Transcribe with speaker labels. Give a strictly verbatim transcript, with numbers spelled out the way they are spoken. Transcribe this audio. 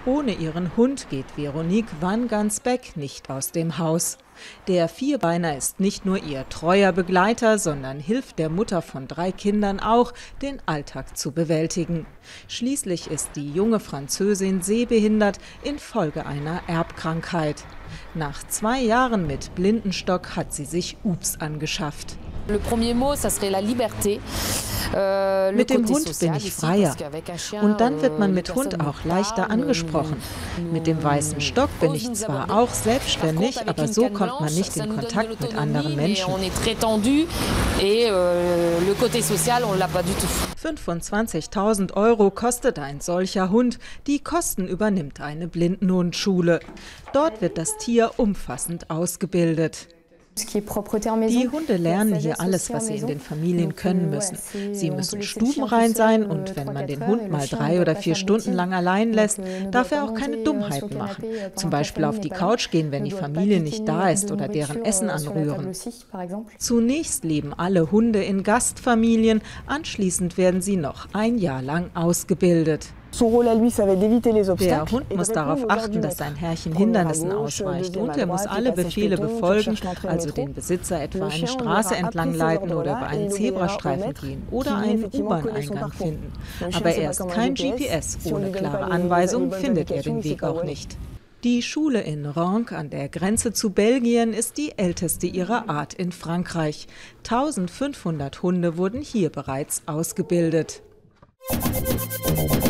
Speaker 1: Ohne ihren Hund geht Veronique van Gansbeck nicht aus dem Haus. Der Vierbeiner ist nicht nur ihr treuer Begleiter, sondern hilft der Mutter von drei Kindern auch, den Alltag zu bewältigen. Schließlich ist die junge Französin sehbehindert infolge einer Erbkrankheit. Nach zwei Jahren mit Blindenstock hat sie sich Ups angeschafft.
Speaker 2: Le premier mot, ça serait la liberté.
Speaker 1: Mit dem Hund bin ich freier. Und dann wird man mit Hund auch leichter angesprochen. Mit dem weißen Stock bin ich zwar auch selbstständig, aber so kommt man nicht in Kontakt mit anderen Menschen. fünfundzwanzigtausend Euro kostet ein solcher Hund. Die Kosten übernimmt eine Blindenhundschule. Dort wird das Tier umfassend ausgebildet. Die Hunde lernen hier alles, was sie in den Familien können müssen. Sie müssen stubenrein sein und wenn man den Hund mal drei oder vier Stunden lang allein lässt, darf er auch keine Dummheiten machen. Zum Beispiel auf die Couch gehen, wenn die Familie nicht da ist oder deren Essen anrühren. Zunächst leben alle Hunde in Gastfamilien, anschließend werden sie noch ein Jahr lang ausgebildet. Der Hund muss darauf achten, dass sein Herrchen Hindernissen ausweicht und er muss alle Befehle befolgen, also den Besitzer etwa eine Straße entlang leiten oder über einen Zebrastreifen gehen oder einen U-Bahn-Eingang finden. Aber er ist kein G P S, ohne klare Anweisungen findet er den Weg auch nicht. Die Schule in Rancq an der Grenze zu Belgien ist die älteste ihrer Art in Frankreich. eintausendfünfhundert Hunde wurden hier bereits ausgebildet.